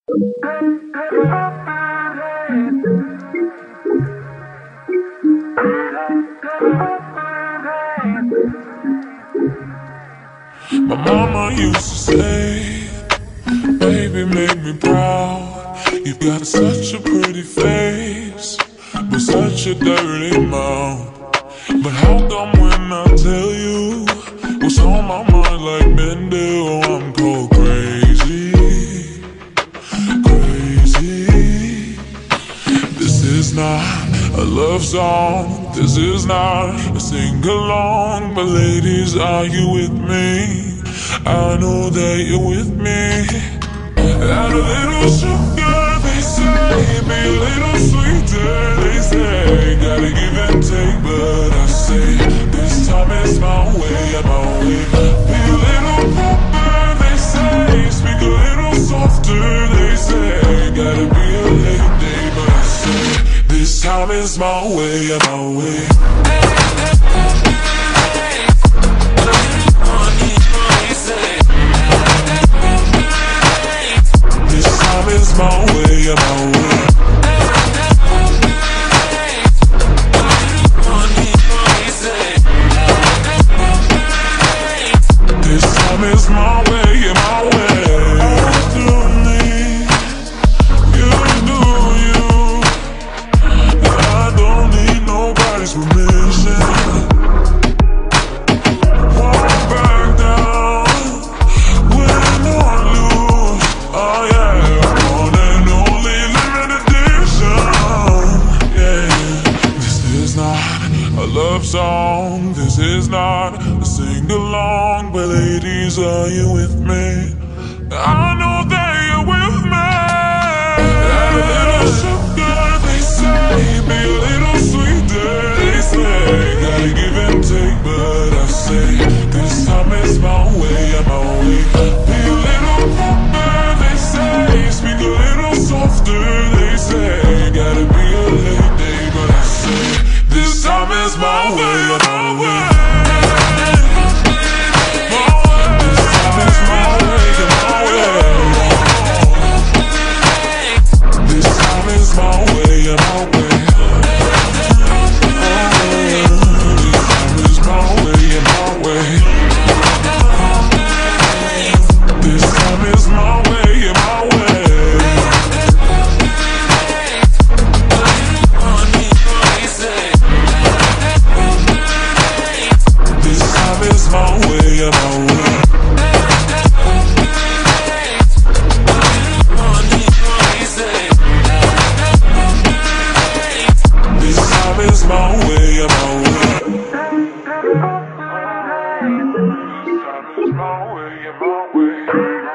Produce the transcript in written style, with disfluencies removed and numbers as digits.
My mama used to say, baby, make me proud. You've got such a pretty face, but such a dirty mouth. But how come when I tell you what's on my mind like Mendel, I'm cold crazy, crazy. This is not a love song, this is not a sing-along. But ladies, are you with me? I know that you're with me. Add a little sugar, they say, be a little sweeter, they say. Gotta give and take, but I say this time it's my way, my way. Be a little proper, they say. Speak a little softer, they say. Gotta be a lady, but I say this time it's my way, my way. It's my way, my way. This time it's my way, my way. I do me, you do you. I don't need nobody's permission. Walk back down, win or lose. Oh yeah. A love song, this is not a sing-along. But ladies, are you with me? I know that you're with me. Add a little sugar, they say. Be a little sweeter, they say. Gotta give and take, but I say this time it's my way, my way. Be a little proper, they say. Speak a little softer, they say. Gotta be a lady, but I say this time is my way, my way. This time is my way, my way. This time is my way, my way. This time is my way, my way. This time is my way, my way. It's my way, my way. This time is my way, my way. This time is my way, my way.